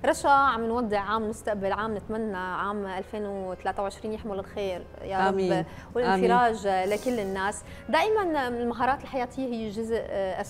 رشا، عم نودع عام مستقبل، عام نتمنى عام 2023 يحمل الخير يا آمين. رب والانفراج لكل الناس. دائما المهارات الحياتية هي جزء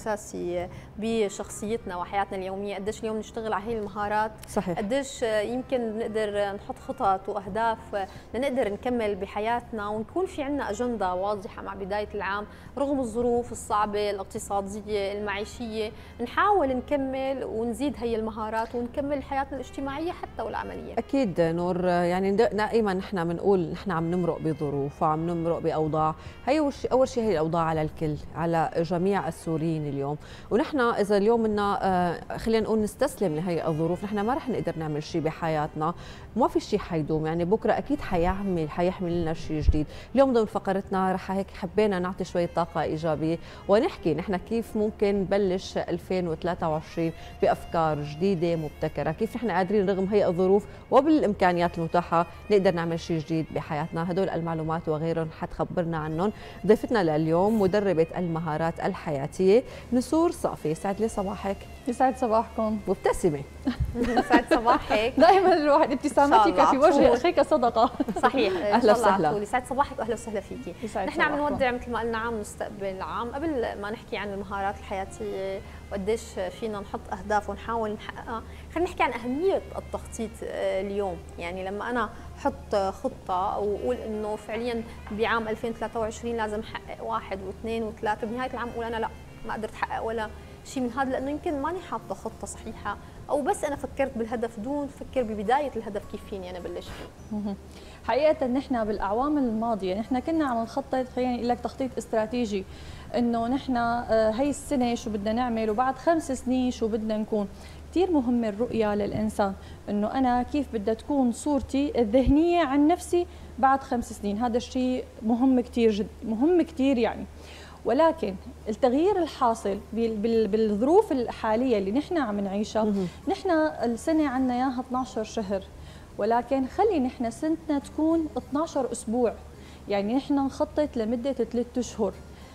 أساسي بشخصيتنا وحياتنا اليومية. قديش اليوم نشتغل على هي المهارات، صحيح. قديش يمكن نقدر نحط خطط وأهداف لنقدر نكمل بحياتنا ونكون في عنا أجندة واضحة مع بداية العام رغم الظروف الصعبة الاقتصادية المعيشية. نحاول نكمل ونزيد هي المهارات ونكمل حياتنا الاجتماعية حتى والعملية. أكيد نور، يعني دائما نحن بنقول نحن عم نمرق بظروف وعم نمرق بأوضاع. هي أول شيء هي الأوضاع على الكل، على جميع السوريين اليوم. ونحن إذا اليوم بدنا خلينا نقول نستسلم لهي الظروف، نحن ما رح نقدر نعمل شيء بحياتنا. ما في شيء حيدوم، يعني بكرة أكيد حيحمل لنا شيء جديد. اليوم ضمن فقرتنا رح هيك حبينا نعطي شوية طاقة إيجابية ونحكي نحن كيف ممكن نبلش 2023 بأفكار جديدة مبتكرة، كيف نحن قادرين رغم هي الظروف وبالإمكانيات المتاحة نقدر نعمل شيء جديد بحياتنا. هدول المعلومات وغيرهم حتخبرنا عنهم ضيفتنا لليوم مدربة المهارات الحياتية نسور صافي. يسعد لي صباحك. يسعد صباحكم. مبتسمة. يسعد صباحك. دائما الواحد ابتسامتك في وجه اخيك صدقة. صحيح. أهلا وسهلا. يسعد صباحك واهلا وسهلا فيكي. نحن عم نودع مثل ما قلنا عام مستقبل عام. قبل ما نحكي عن المهارات الحياتية وقديش فينا نحط أهداف ونحاول نحققها، خلينا نحكي عن أهمية التخطيط اليوم. يعني لما أنا أحط خطة وأقول إنه فعليا بعام 2023 لازم أحقق 1 و2 و3، بنهاية العام أقول أنا لا ما قدرت أحقق ولا شيء من هذا، لأنه يمكن ماني حاطة خطة صحيحة أو بس أنا فكرت بالهدف دون فكر ببداية الهدف كيف فيني أنا بلش فيه. حقيقة نحن بالأعوام الماضية نحن كنا عم نخطط، خليني أقول لك تخطيط استراتيجي، إنه نحن هي السنة شو بدنا نعمل وبعد 5 سنين شو بدنا نكون. كثير مهمة الرؤية للإنسان، إنه أنا كيف بدها تكون صورتي الذهنية عن نفسي بعد 5 سنين. هذا الشيء مهم كثير مهم كثير يعني. ولكن التغيير الحاصل بالظروف الحالية اللي نحن عم نعيشها، نحن السنة عنا اياها 12 شهر، ولكن خلي نحن سنتنا تكون 12 أسبوع. يعني نحن نخطط لمدة 3 أشهر.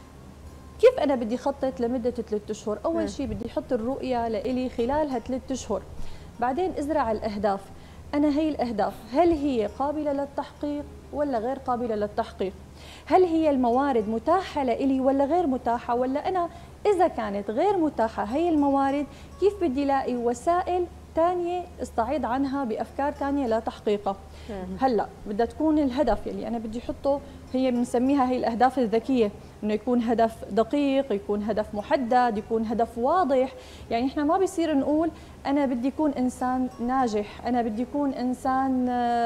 كيف أنا بدي خطط لمدة 3 أشهر؟ أول شيء بدي أحط الرؤية لإلي خلالها 3 أشهر، بعدين أزرع الأهداف. أنا هي الأهداف هل هي قابلة للتحقيق ولا غير قابلة للتحقيق؟ هل هي الموارد متاحة لإلي ولا غير متاحة؟ ولا أنا إذا كانت غير متاحة هي الموارد كيف بدي لاقي وسائل ثانية استعيض عنها بأفكار ثانية لتحقيقها؟ هلا بدها تكون الهدف يلي أنا بدي أحطه، هي بنسميها هي الأهداف الذكية، إنه يكون هدف دقيق، يكون هدف محدد، يكون هدف واضح. يعني إحنا ما بيصير نقول أنا بدي أكون إنسان ناجح، أنا بدي أكون إنسان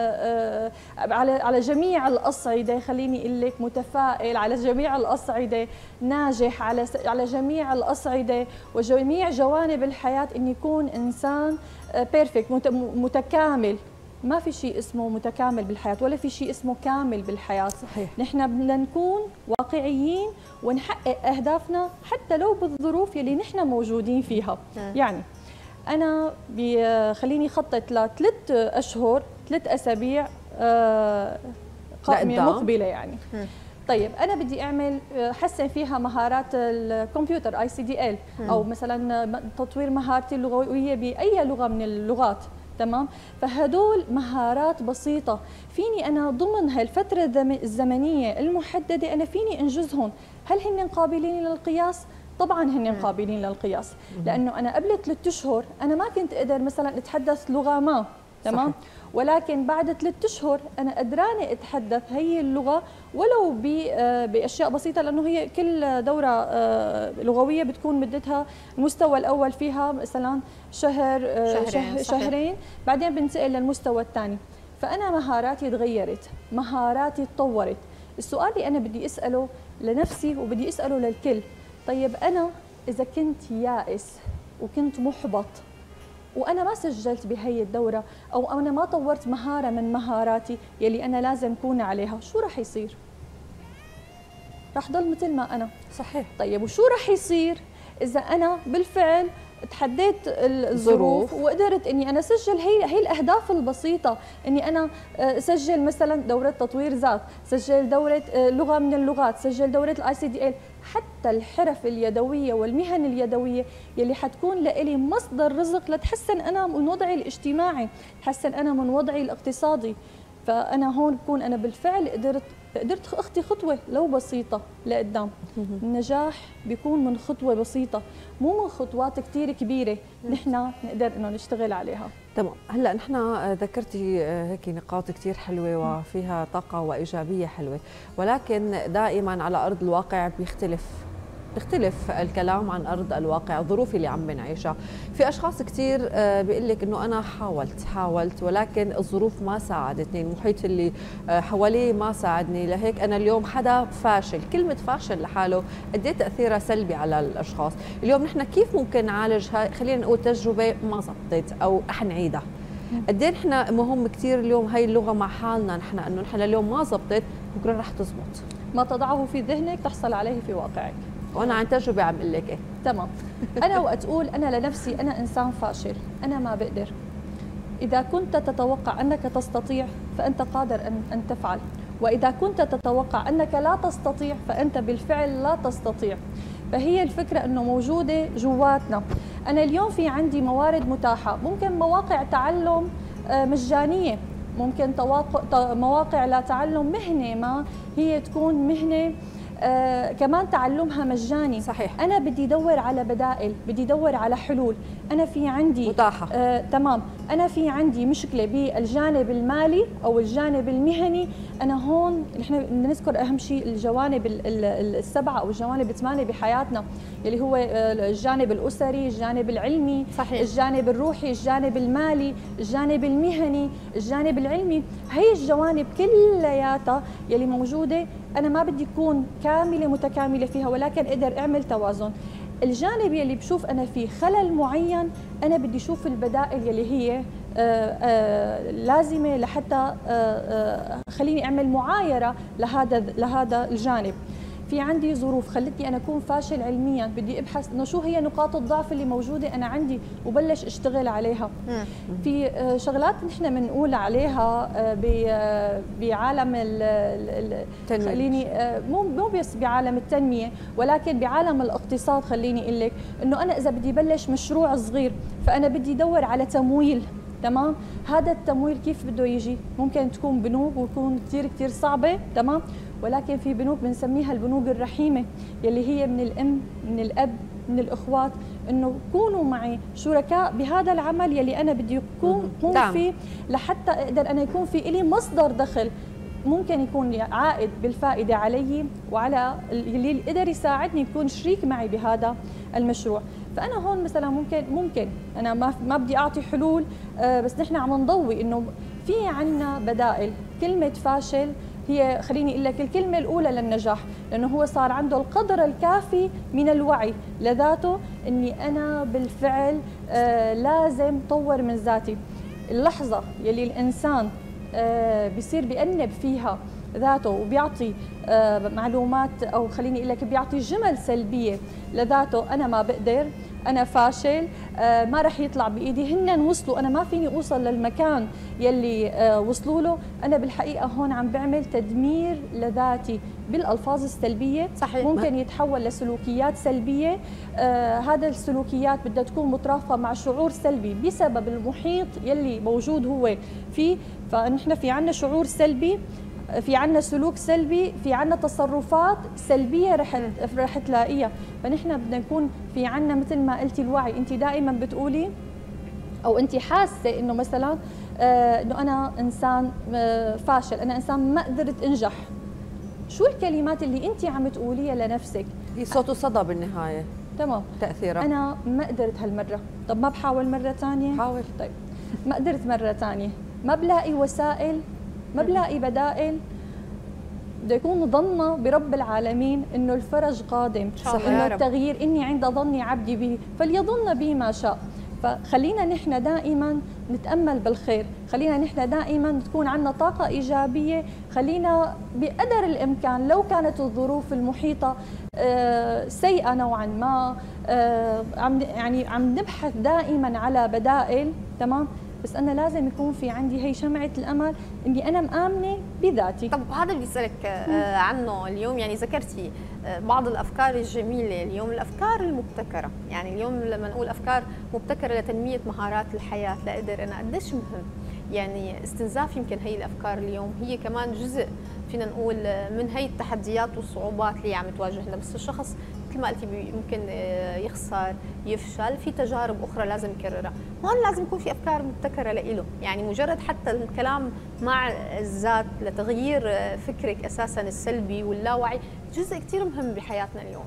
على جميع الأصعدة، خليني أقول لك متفائل على جميع الأصعدة، ناجح على جميع الأصعدة وجميع جوانب الحياة، إني يكون إنسان بيرفكت متكامل. ما في شيء اسمه متكامل بالحياة ولا في شيء اسمه كامل بالحياة. صحيح. نحن بدنا نكون واقعيين ونحقق أهدافنا حتى لو بالظروف يلي نحن موجودين فيها. يعني أنا خليني خطط ل3 أشهر 3 أسابيع قائمة مقبلة يعني. طيب أنا بدي أعمل حسن فيها مهارات الكمبيوتر ICDL، أو مثلا تطوير مهارتي اللغوية بأي لغة من اللغات. تمام. فهدول مهارات بسيطة فيني أنا ضمن هالفترة الزمنية المحددة أنا فيني أنجزهم. هل هن قابلين للقياس؟ طبعا هن قابلين للقياس، لأنه أنا قبل 3 أشهر أنا ما كنت أقدر مثلا أتحدث لغة ما. تمام. صحيح. ولكن بعد 3 أشهر أنا قدرانة أتحدث هي اللغة ولو بأشياء بسيطة، لأنه هي كل دورة لغوية بتكون مدتها المستوى الأول فيها مثلا شهرين، بعدين بنتقل للمستوى الثاني. فأنا مهاراتي تغيرت، مهاراتي تطورت. السؤال اللي أنا بدي أسأله لنفسي وبدي أسأله للكل، طيب أنا إذا كنت يائس وكنت محبط وأنا ما سجلت بهي الدورة أو أنا ما طورت مهارة من مهاراتي يلي أنا لازم أكون عليها، شو رح يصير؟ رح ضل مثل ما أنا. صحيح. طيب وشو رح يصير إذا أنا بالفعل تحديت الظروف وقدرت اني انا اسجل هي الاهداف البسيطه، اني انا اسجل مثلا دوره تطوير ذات، سجل دوره لغه من اللغات، سجل دوره ICDL، حتى الحرف اليدويه والمهن اليدويه يلي حتكون لإلي مصدر رزق لتحسن انا من وضعي الاجتماعي، تحسن انا من وضعي الاقتصادي. فانا هون بكون انا بالفعل قدرت اخطي خطوه لو بسيطه لقدام. النجاح بيكون من خطوه بسيطه، مو من خطوات كثير كبيره نحن نقدر انه نشتغل عليها. تمام. هلا نحن ذكرتي هيك نقاط كثير حلوه وفيها طاقه وايجابيه حلوه، ولكن دائما على ارض الواقع بيختلف الكلام عن ارض الواقع، الظروف اللي عم بنعيشها. في اشخاص كثير بيقول لك انه انا حاولت ولكن الظروف ما ساعدتني، المحيط اللي حواليه ما ساعدني، لهيك انا اليوم حدا فاشل. كلمه فاشل لحاله قد ايه تاثيرها سلبي على الاشخاص. اليوم نحن كيف ممكن نعالج هاي، خلينا نقول تجربه ما زبطت او رح نعيدها؟ قد ايه نحن مهم كثير اليوم هي اللغه مع حالنا نحن، انه نحن اليوم ما زبطت بكره رح تزبط. ما تضعه في ذهنك تحصل عليه في واقعك. وانا عن تجربه عم اقول لك ايه. تمام. انا وقت اقول انا لنفسي انا انسان فاشل، انا ما بقدر. اذا كنت تتوقع انك تستطيع فانت قادر ان تفعل، واذا كنت تتوقع انك لا تستطيع فانت بالفعل لا تستطيع. فهي الفكره انه موجوده جواتنا. انا اليوم في عندي موارد متاحه، ممكن مواقع تعلم مجانيه، ممكن مواقع لتعلم مهنه ما هي تكون مهنه كمان تعلمها مجاني. صحيح. أنا بدي أدور على بدائل، بدي أدور على حلول. أنا في عندي متاحة. تمام. أنا في عندي مشكلة بالجانب المالي أو الجانب المهني. أنا هون نحن بدنا نذكر أهم شيء الجوانب السبعة أو الجوانب الثمانية بحياتنا، اللي هو الجانب الأسري، الجانب العلمي، صحيح. الجانب الروحي، الجانب المالي، الجانب المهني، الجانب العلمي. هي الجوانب كلياتها يلي موجودة، أنا ما بدي أكون كاملة متكاملة فيها، ولكن أقدر أعمل توازن. الجانب يلي بشوف أنا فيه خلل معين، أنا بدي أشوف البدائل يلي هي لازمة لحتى خليني أعمل معايرة لهذا الجانب. في عندي ظروف خلتني أنا أكون فاشل علميا، بدي أبحث إنه شو هي نقاط الضعف اللي موجودة أنا عندي وبلش أشتغل عليها. في شغلات نحن بنقول عليها بعالم خليني مو بس بعالم التنمية، ولكن بعالم الاقتصاد. خليني أقول لك إنه أنا إذا بدي بلش مشروع صغير فأنا بدي أدور على تمويل. تمام. هذا التمويل كيف بده يجي؟ ممكن تكون بنوك وتكون كثير صعبة. تمام. ولكن في بنوك بنسميها البنوك الرحيمة، يلي هي من الأم، من الأب، من الإخوات، إنه كونوا معي شركاء بهذا العمل يلي أنا بدي أكون فيه، لحتى أقدر أنا يكون في إلي مصدر دخل ممكن يكون عائد بالفائدة علي وعلى اللي قدر يساعدني يكون شريك معي بهذا المشروع. فأنا هون مثلا ممكن أنا ما بدي أعطي حلول، بس نحن عم نضوي إنه في عنا بدائل. كلمة فاشل هي خليني أقول لك الكلمة الأولى للنجاح، لأنه هو صار عنده القدر الكافي من الوعي لذاته إني أنا بالفعل لازم طور من ذاتي. اللحظة يلي الإنسان بيصير بيأنب فيها ذاته وبيعطي معلومات أو خليني أقول لك بيعطي جمل سلبية لذاته، أنا ما بقدر، أنا فاشل، ما رح يطلع بإيدي، هن وصلوا، أنا ما فيني أوصل للمكان يلي وصلوا له. أنا بالحقيقة هون عم بعمل تدمير لذاتي بالألفاظ السلبية. صحيح. ممكن يتحول لسلوكيات سلبية. هذا السلوكيات بدها تكون مترافقة مع شعور سلبي بسبب المحيط يلي موجود هو فيه. فنحن في عنا شعور سلبي، في عنا سلوك سلبي، في عنا تصرفات سلبية رح تلاقيها. فنحن بدنا نكون في عنا مثل ما قلتي الوعي. انت دائما بتقولي او انت حاسة انه مثلا انه انا انسان فاشل، انا انسان ما قدرت انجح. شو الكلمات اللي انت عم تقوليها لنفسك؟ هي صوت وصدى بالنهاية. تمام. تأثيرها انا ما قدرت هالمرة، طب ما بحاول مرة ثانية؟ حاول. طيب ما قدرت مرة ثانية، ما بلاقي وسائل، ما بلاقي بدائل. بده يكون ظننا برب العالمين انه الفرج قادم، انه التغيير، اني عند ظني عبدي به فليظن بي ما شاء. فخلينا نحن دائما نتامل بالخير، خلينا نحن دائما تكون عندنا طاقه ايجابيه، خلينا بقدر الامكان لو كانت الظروف المحيطه سيئه نوعا ما، عم نبحث دائما على بدائل، تمام؟ بس انا لازم يكون في عندي هي شمعه الامل اني انا مآمنه بذاتي. طب هذا اللي بسألك عنه اليوم، يعني ذكرتي بعض الافكار الجميله اليوم، الافكار المبتكره، يعني اليوم لما نقول افكار مبتكره لتنميه مهارات الحياه، لاقدر انا قديش مهم يعني استنزاف يمكن هي الافكار اليوم هي كمان جزء فينا نقول من هي التحديات والصعوبات اللي عم تواجهنا. بس الشخص مثل ما قلتي ممكن يخسر، يفشل، في تجارب اخرى لازم يكررها، هون لازم يكون في افكار مبتكره له، يعني مجرد حتى الكلام مع الذات لتغيير فكرك اساسا السلبي واللاوعي جزء كثير مهم بحياتنا اليوم.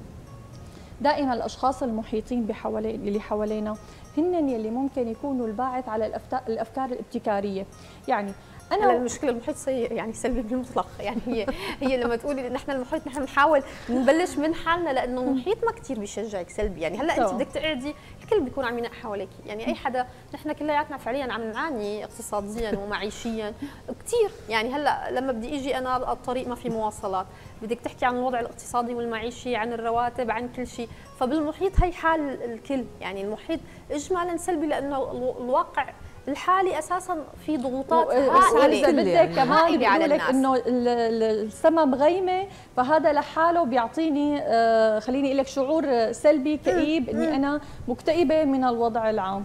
دائما الاشخاص المحيطين اللي حوالينا هن يلي ممكن يكونوا الباعث على الافكار الابتكاريه. يعني انا المشكله المحيط سيء يعني سلبي بالمطلق، يعني هي لما تقولي ان احنا المحيط نحن بنحاول نبلش من حالنا، لانه المحيط ما كثير بيشجعك سلبي. يعني هلا انت بدك تقعدي الكل بيكون عم ينق حواليك، يعني اي حدا، نحن كلياتنا فعليا عم نعاني اقتصاديا ومعيشيا كثير. يعني هلا لما بدي اجي انا الطريق ما في مواصلات، بدك تحكي عن الوضع الاقتصادي والمعيشي، عن الرواتب، عن كل شيء، فبالمحيط هي حال الكل. يعني المحيط اجمالا سلبي لانه الواقع الحالي اساسا في ضغوطات هائله. بدك كمان بيقولوا لك انه السما مغيمه، فهذا لحاله بيعطيني خليني اقول لك شعور سلبي كئيب، اني انا مكتئبه من الوضع العام.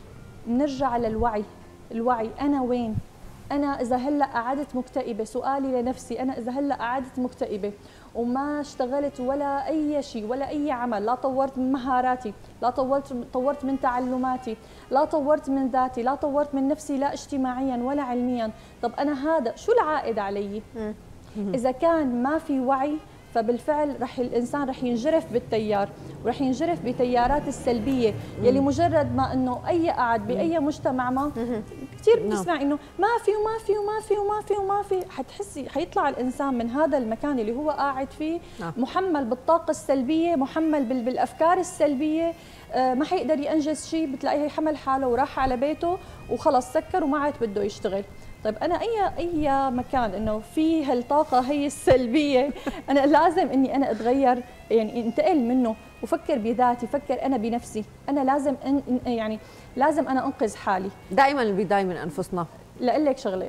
نرجع للوعي، الوعي انا وين؟ انا اذا هلا قعدت مكتئبه، سؤالي لنفسي انا اذا هلا قعدت مكتئبه وما اشتغلت ولا اي شيء ولا اي عمل، لا طورت من مهاراتي، لا طورت من تعلماتي، لا طورت من ذاتي، لا طورت من نفسي لا اجتماعيا ولا علميا، طب انا هذا شو العائد علي؟ اذا كان ما في وعي فبالفعل الانسان رح ينجرف بالتيار، ورح ينجرف بتيارات السلبيه يلي مجرد ما انه اي قاعد باي مجتمع ما كثير بتسمع انه ما في وما في وما في وما في وما في، حتحسي حيطلع الانسان من هذا المكان اللي هو قاعد فيه محمل بالطاقه السلبيه، محمل بالافكار السلبيه، ما حيقدر ينجز شيء، بتلاقيه حمل حاله وراح على بيته وخلص سكر وما عاد بده يشتغل. طيب انا اي مكان انه في هالطاقه هي السلبيه انا لازم اني انا اتغير، يعني انتقل منه وفكر بذاتي، فكر انا بنفسي، انا لازم يعني لازم انا انقذ حالي. دائما البدايه من انفسنا. لاقول لك شغله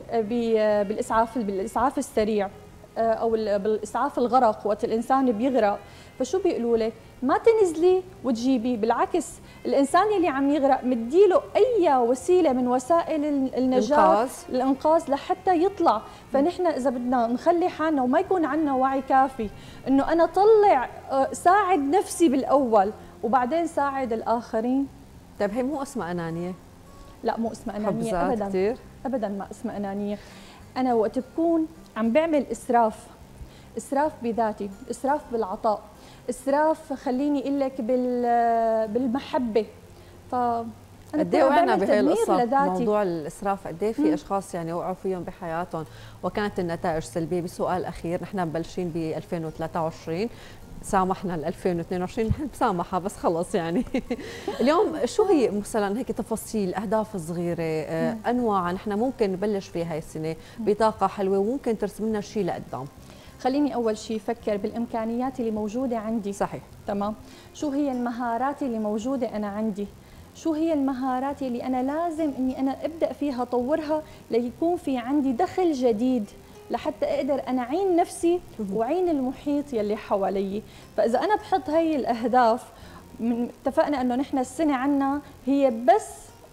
بالاسعاف السريع او بالاسعاف الغرق، وقت الانسان بيغرق فشو بيقولوا لك؟ ما تنزلي وتجيبيه، بالعكس الانسان اللي عم يغرق مديله اي وسيله من وسائل النجاه الانقاذ لحتى يطلع. فنحن اذا بدنا نخلي حالنا وما يكون عندنا وعي كافي انه انا طلع ساعد نفسي بالاول وبعدين ساعد الاخرين. طيب هي مو اسمها انانيه؟ لا مو اسمها انانيه ابدا كتير. ابدا ما اسمها انانيه. انا وقت بكون عم بعمل اسراف بذاتي، اسراف بالعطاء، اسراف خليني اقول لك بالمحبه، انا قد ايه وقعنا بهي القصه موضوع الاسراف؟ قد ايه في اشخاص يعني وقعوا فيهم بحياتهم وكانت النتائج سلبيه؟ بسؤال اخير، نحن مبلشين ب 2023 سامحنا ل 2022 نحن بسامحها بس خلص يعني اليوم شو هي مثلا هيك تفاصيل اهداف صغيره انواع نحن ممكن نبلش فيها هاي السنه بطاقه حلوه وممكن ترسم لنا شيء لقدام؟ خليني اول شيء افكر بالامكانيات اللي موجوده عندي. صحيح. تمام. شو هي المهارات اللي موجوده انا عندي؟ شو هي المهارات اللي انا لازم اني انا ابدا فيها اطورها ليكون في عندي دخل جديد لحتى اقدر انا اعين نفسي واعين المحيط يلي حوالي. فاذا انا بحط هي الاهداف، اتفقنا انه نحن السنه عنا هي بس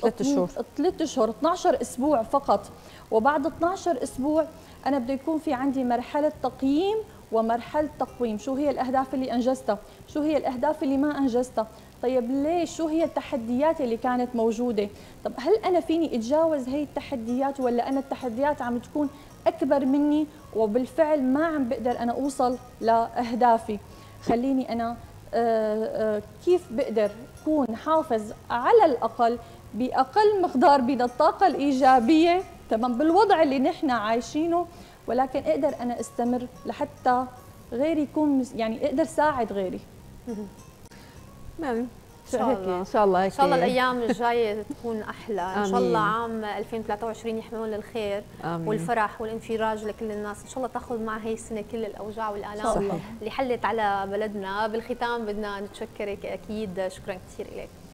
3 اشهر 12 اسبوع فقط، وبعد 12 اسبوع انا بده يكون في عندي مرحله تقييم ومرحله تقويم. شو هي الاهداف اللي انجزتها؟ شو هي الاهداف اللي ما انجزتها؟ طيب ليش؟ شو هي التحديات اللي كانت موجوده؟ طب هل انا فيني اتجاوز هي التحديات ولا انا التحديات عم تكون اكبر مني وبالفعل ما عم بقدر انا اوصل لاهدافي؟ خليني انا كيف بقدر اكون حافظ على الاقل باقل مقدار من الطاقه الايجابيه، تمام، بالوضع اللي نحن عايشينه، ولكن اقدر انا استمر لحتى غيري يكون يعني اقدر ساعد غيري. يعني ان شاء الله ان شاء الله الايام الجايه تكون احلى. ان شاء الله عام 2023 يحملون للخير والفرح والانفراج لكل الناس. ان شاء الله تاخذ مع هي السنه كل الاوجاع والالام اللي حلت على بلدنا. بالختام بدنا نتشكرك اكيد، شكرا كثير لك.